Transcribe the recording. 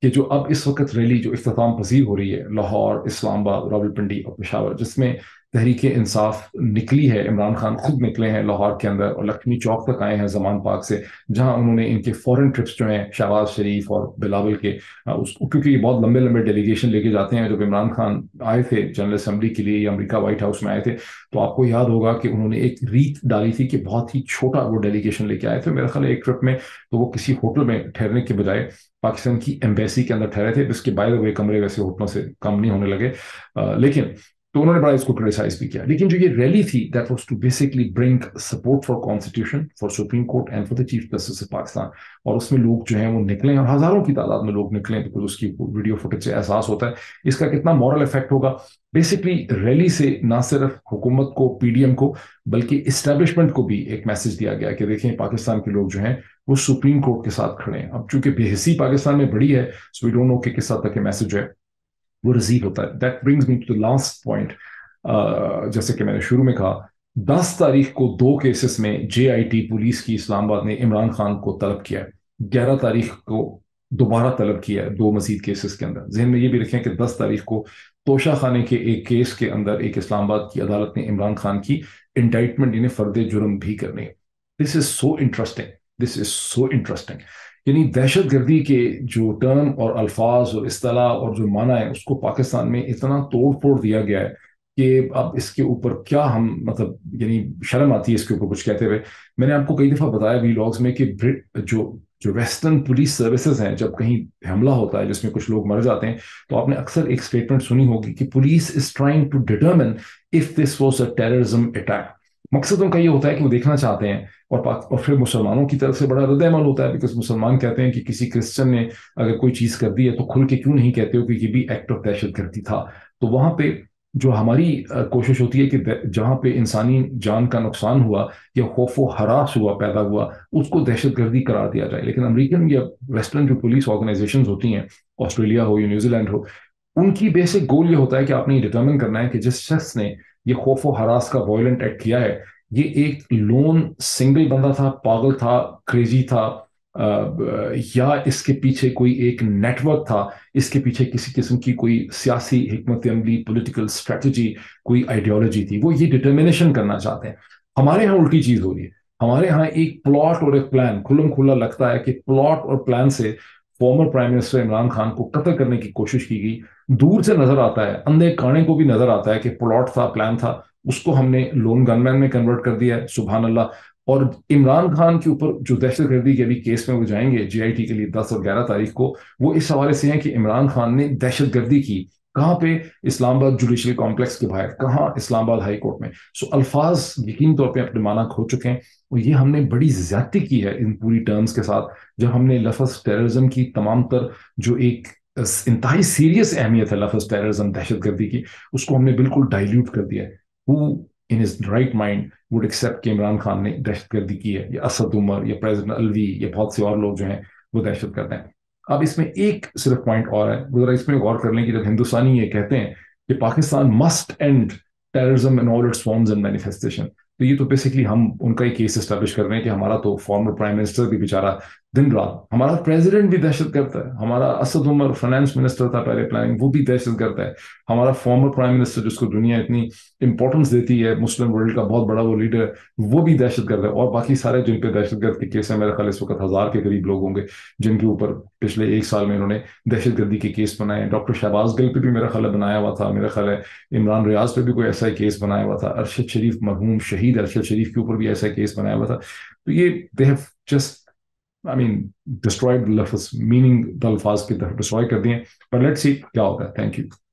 کہ جو اب اس وقت ریلی جو اختتام پذیر ہو رہی ہے لاہور، اسلام آباد، راولپنڈی اور پشاور، جس میں تحریک انصاف نکلی ہے، عمران خان خود نکلے ہیں لاہور کے اندر اور لکھنی چوک تک آئے ہیں زمان پارک سے، جہاں انہوں نے ان کے فورن ٹرپس جو ہیں شہباز شریف اور بلاول کے کیونکہ یہ بہت لمبے لمبے ڈیلیگیشن لے کے جاتے ہیں. جب عمران خان آئے تھے جنرل اسمبلی کے لیے یا امریکہ وائٹ ہاؤس میں آئے تھے تو آپ کو یاد ہوگا کہ انہوں نے ایک ریت ڈالی تھی کہ بہت ہی چھوٹا وہ ڈیلیگیشن لے کے آئے تھے میرا خیال ہے ایک ٹرپ میں. تو وہ کسی ہوٹل میں ٹھہرنے کے بجائے پاکستان کی ایمبیسی کے اندر ٹھہرے تھے، جس کے بائی دا وے کمرے ویسے ہوٹلوں سے کم نہیں ہونے لگے. لیکن تو انہوں نے بڑا اس کو کرٹیسائز بھی کیا. لیکن جو یہ ریلی تھی that was to basically bring support for constitution, for supreme court and for the chief justice of Pakistan. اور اس میں لوگ جو ہیں وہ نکلیں اور ہزاروں کی تعداد میں لوگ نکلیں تو اس کی ویڈیو فوٹیج سے احساس ہوتا ہے اس کا کتنا مورل افیکٹ ہوگا. بیسکلی ریلی سے نہ صرف حکومت کو، پی ڈی ایم کو، بلکہ اسٹیبلشمنٹ کو بھی ایک میسج دیا گیا کہ دیکھیں پاکستان کے لوگ جو ہیں وہ سپریم کورٹ کے ساتھ کھڑے ہیں. اب چونکہ بے حسی پاکستان میں بڑی ہے سو وی ڈونٹ نو کہ کس حد تک یہ میسج جو ہے وہ ریسیو ہوتا ہے. That brings me to the last point. جیسے کہ میں نے شروع میں کہا 10 تاریخ کو 2 کیسز میں جے آئی ٹی پولیس کی اسلام آباد نے عمران خان کو طلب کیا ہے. 11 تاریخ کو دوبارہ طلب کیا ہے 2 مزید کیسز کے اندر. ذہن میں یہ بھی رکھیں کہ 10 تاریخ کو توشہ خانے کے ایک کیس کے اندر ایک اسلام آباد کی عدالت نے عمران خان کی انڈائٹمنٹ یعنی فرد جرم بھی کرنی ہے. This is so interesting, this is so interesting. یعنی دہشت گردی کے جو ٹرم اور الفاظ اور اصطلاح اور جو معنی ہے اس کو پاکستان میں اتنا توڑ پھوڑ دیا گیا ہے کہ اب اس کے اوپر کیا ہم مطلب یعنی شرم آتی ہے اس کے اوپر کچھ کہتے ہوئے. میں نے آپ کو کئی دفعہ بتایا ویلاگز میں کہ جو ویسٹرن پولیس سروسز ہیں جب کہیں حملہ ہوتا ہے جس میں کچھ لوگ مر جاتے ہیں تو آپ نے اکثر ایک اسٹیٹمنٹ سنی ہوگی کہ police is trying to determine if this was a terrorism attack. مقصد ان کا یہ ہوتا ہے کہ وہ دیکھنا چاہتے ہیں اور پھر مسلمانوں کی طرف سے بڑا رد عمل ہوتا ہے بیکاز مسلمان کہتے ہیں کہ کسی کرسچن نے اگر کوئی چیز کر دی ہے تو کھل کے کیوں نہیں کہتے ہو کہ یہ بھی ایکٹ آف دہشت گردی تھا. تو وہاں پہ جو ہماری کوشش ہوتی ہے کہ جہاں پہ انسانی جان کا نقصان ہوا یا خوف و ہراس ہوا پیدا ہوا اس کو دہشت گردی قرار دیا جائے. لیکن امریکن یا ویسٹرن جو پولیس آرگنائزیشنز ہوتی ہیں آسٹریلیا ہو یا نیوزی لینڈ ہو ان کی بیسک گول یہ ہوتا ہے کہ آپ نے یہ ڈٹرمن کرنا ہے کہ جس شخص نے یہ خوف و ہراس کا وائلنٹ ایکٹ کیا ہے یہ ایک لون سنگل بندہ تھا، پاگل تھا، کریزی تھا، یا اس کے پیچھے کوئی ایک نیٹ ورک تھا، اس کے پیچھے کسی قسم کی کوئی سیاسی حکمت عملی، پولیٹیکل اسٹریٹجی، کوئی آئیڈیالوجی تھی. وہ یہ ڈٹرمنیشن کرنا چاہتے ہیں. ہمارے ہاں الٹی چیز ہو رہی ہے. ہمارے ہاں ایک پلاٹ اور ایک پلان کھلم کھلا لگتا ہے کہ پلاٹ اور پلان سے former prime minister Imran Khan کو قتل کرنے کی کوشش کی گئی. دور سے نظر آتا ہے، اندھے کانے کو بھی نظر آتا ہے کہ پلاٹ تھا، پلان تھا، اس کو ہم نے لون گن مین میں کنورٹ کر دیا ہے. سبحان اللہ. اور عمران خان کے اوپر جو دہشت گردی کے ابھی کیس میں وہ جائیں گے جے آئی ٹی کے لیے 10 اور 11 تاریخ کو، وہ اس حوالے سے ہیں کہ عمران خان نے دہشت گردی کی کہاں پہ؟ اسلام آباد جوڈیشل کمپلیکس کے باہر. کہاں؟ اسلام آباد ہائی کورٹ میں. سو الفاظ یقین طور پہ اپنے معنی کھو چکے ہیں اور یہ ہم نے بڑی زیادتی کی ہے ان پوری ٹرمز کے ساتھ جب ہم نے لفظ ٹیررزم کی تمام تر جو ایک انتہائی سیریس اہمیت ہے لفظ ٹیررزم دہشت گردی کی اس کو ہم نے بالکل ڈائلیوٹ کر دیا ہے. Who in his right mind would accept کہ عمران خان نے دہشت گردی کی ہے یا اسد عمر یا پریزیڈنٹ الوی یا بہت سے اور لوگ جو ہیں وہ دہشت گرد ہیں. اب اس میں ایک صرف پوائنٹ اور ہے، ذرا اس میں غور کر لیں کہ جب ہندوستانی یہ کہتے ہیں کہ Pakistan must end terrorism in all its forms and manifestation تو یہ تو بیسکلی ہم ان کا ہی کیس اسٹیبلش کر رہے ہیں کہ ہمارا تو فارمر پرائم منسٹر بھی بیچارہ دن رات، ہمارا پریزیڈنٹ بھی دہشت گرد ہے، ہمارا اسد عمر فائنانس منسٹر تھا پہلے پلاننگ وہ بھی دہشت گرد ہے، ہمارا فارمر پرائم منسٹر جس کو دنیا اتنی امپورٹنس دیتی ہے مسلم ورلڈ کا بہت بڑا وہ لیڈر وہ بھی دہشت گرد ہے. اور باقی سارے جن پہ دہشت گرد کے کیس ہیں میرے خیال اس وقت 1000 کے قریب لوگ ہوں گے جن کے اوپر پچھلے 1 سال میں انہوں نے دہشت گردی کے کیس بنائے ہیں. ڈاکٹر شہباز گل پہ بھی میرا خیال بنایا ہوا تھا، میرا خیال ہے عمران ریاض پہ بھی کوئی ایسا ہی کیس بنایا ہوا تھا، ارشد شریف مرحوم شہید ارشد شریف کے اوپر بھی ایسا کیس بنایا ہوا تھا. تو یہ they have just I mean destroyed لفظ میننگ الفاظ کے ڈسٹرائے کر دیے. پر لیٹس سی کیا ہوگا. Thank you.